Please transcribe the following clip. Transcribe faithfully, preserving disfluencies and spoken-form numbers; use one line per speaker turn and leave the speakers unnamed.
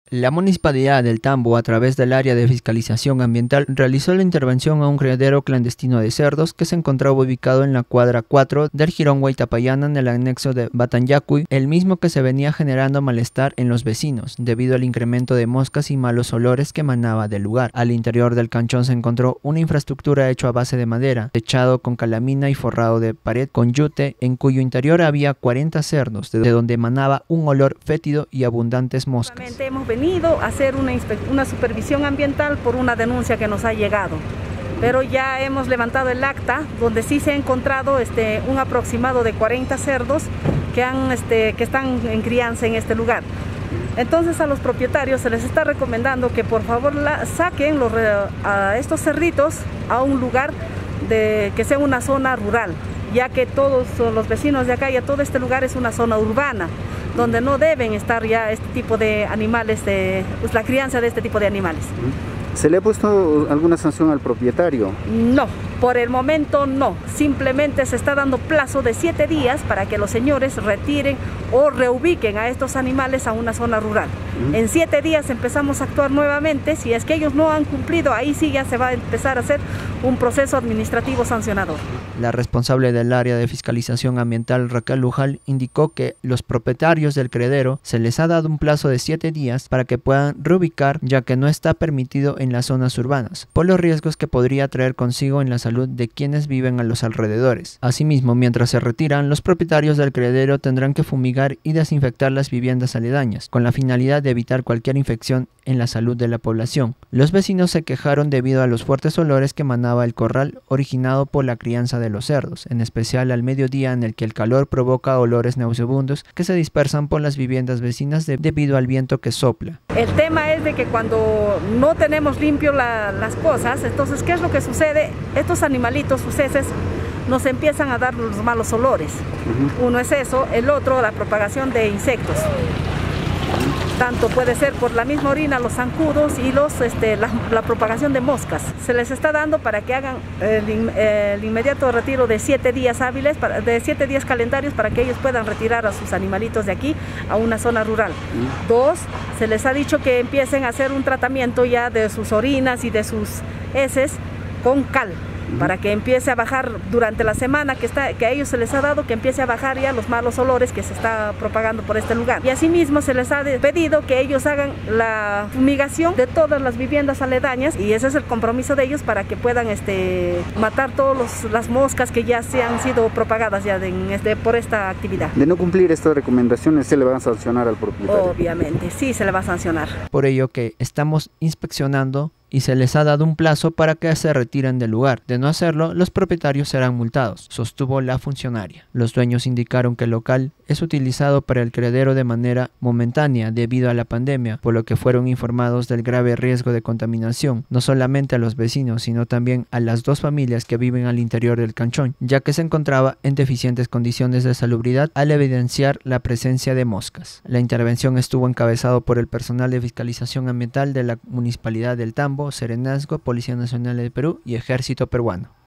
La Municipalidad del Tambo, a través del área de fiscalización ambiental, realizó la intervención a un criadero clandestino de cerdos que se encontraba ubicado en la cuadra cuatro del Jirón Huaytapallana, en el anexo de Batanyacuy, el mismo que se venía generando malestar en los vecinos, debido al incremento de moscas y malos olores que emanaba del lugar. Al interior del canchón se encontró una infraestructura hecha a base de madera, techado con calamina y forrado de pared con yute, en cuyo interior había cuarenta cerdos, de donde emanaba un olor fétido y abundantes moscas.
Hemos venido a hacer una, una supervisión ambiental por una denuncia que nos ha llegado, pero ya hemos levantado el acta donde sí se ha encontrado este, un aproximado de cuarenta cerdos que, han, este, que están en crianza en este lugar. Entonces a los propietarios se les está recomendando que por favor la, saquen los, a estos cerditos a un lugar de, que sea una zona rural, ya que todos los vecinos de acá, ya todo este lugar es una zona urbana, donde no deben estar ya este tipo de animales, de, pues la crianza de este tipo de animales.
¿Se le ha puesto alguna sanción al propietario?
No, por el momento no. Simplemente se está dando plazo de siete días para que los señores retiren o reubiquen a estos animales a una zona rural. Uh-huh. En siete días empezamos a actuar nuevamente. Si es que ellos no han cumplido, ahí sí ya se va a empezar a hacer un proceso administrativo sancionador.
La responsable del área de fiscalización ambiental, Raquel Lujal, indicó que los propietarios del criadero se les ha dado un plazo de siete días para que puedan reubicar, ya que no está permitido en las zonas urbanas, por los riesgos que podría traer consigo en la salud de quienes viven a los alrededores. Asimismo, mientras se retiran, los propietarios del criadero tendrán que fumigar y desinfectar las viviendas aledañas, con la finalidad de evitar cualquier infección en la salud de la población. Los vecinos se quejaron debido a los fuertes olores que emanaba el corral originado por la crianza de los cerdos, en especial al mediodía, en el que el calor provoca olores nauseabundos que se dispersan por las viviendas vecinas de, debido al viento que sopla.
El tema es de que cuando no tenemos limpio la, las cosas, entonces ¿qué es lo que sucede? Estos animalitos, sus heces, nos empiezan a dar los malos olores. Uh-huh. Uno es eso, el otro la propagación de insectos. Tanto puede ser por la misma orina, los zancudos y los, este, la, la propagación de moscas. Se les está dando para que hagan el, el inmediato retiro de siete días hábiles, para, de siete días calendarios, para que ellos puedan retirar a sus animalitos de aquí a una zona rural. Mm. Dos, se les ha dicho que empiecen a hacer un tratamiento ya de sus orinas y de sus heces con cal, para que empiece a bajar durante la semana que, está, que a ellos se les ha dado, que empiece a bajar ya los malos olores que se está propagando por este lugar. Y asimismo se les ha pedido que ellos hagan la fumigación de todas las viviendas aledañas, y ese es el compromiso de ellos para que puedan este, matar todas las moscas que ya se han sido propagadas ya de, este, por esta actividad.
De no cumplir estas recomendaciones, ¿se le va a sancionar al propietario?
Obviamente, sí se le va a sancionar.
Por ello que estamos inspeccionando y se les ha dado un plazo para que se retiren del lugar. De no hacerlo, los propietarios serán multados, sostuvo la funcionaria. Los dueños indicaron que el local es utilizado para el criadero de manera momentánea debido a la pandemia, por lo que fueron informados del grave riesgo de contaminación, no solamente a los vecinos, sino también a las dos familias que viven al interior del canchón, ya que se encontraba en deficientes condiciones de salubridad al evidenciar la presencia de moscas. La intervención estuvo encabezado por el personal de fiscalización ambiental de la Municipalidad del Tambo, Serenazgo, Policía Nacional del Perú y Ejército Peruano.